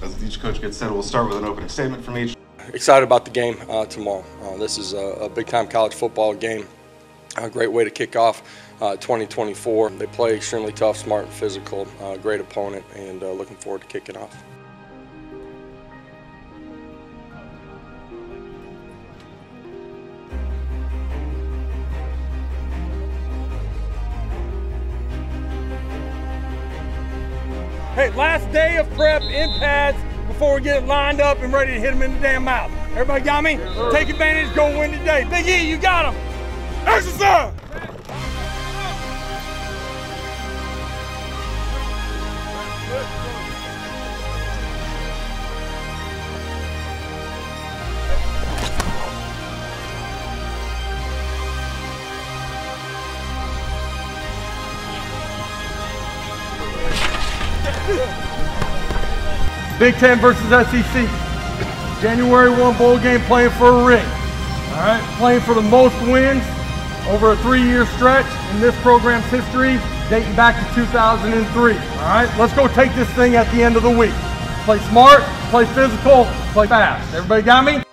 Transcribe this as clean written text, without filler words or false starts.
as each coach gets set, we'll start with an opening statement from each. Excited about the game tomorrow. This is a big-time college football game. A great way to kick off 2024. They play extremely tough, smart, and physical. Great opponent, and looking forward to kicking off. Hey, last day of prep in pads before we get it lined up and ready to hit them in the damn mouth. Everybody got me? Yes, take advantage, go win today. Big E, you got him. Exercise! Big Ten versus SEC. January 1 bowl game, playing for a ring. All right, playing for the most wins over a 3-year stretch in this program's history, dating back to 2003. All right, let's go take this thing at the end of the week. Play smart, play physical, play fast. Everybody got me?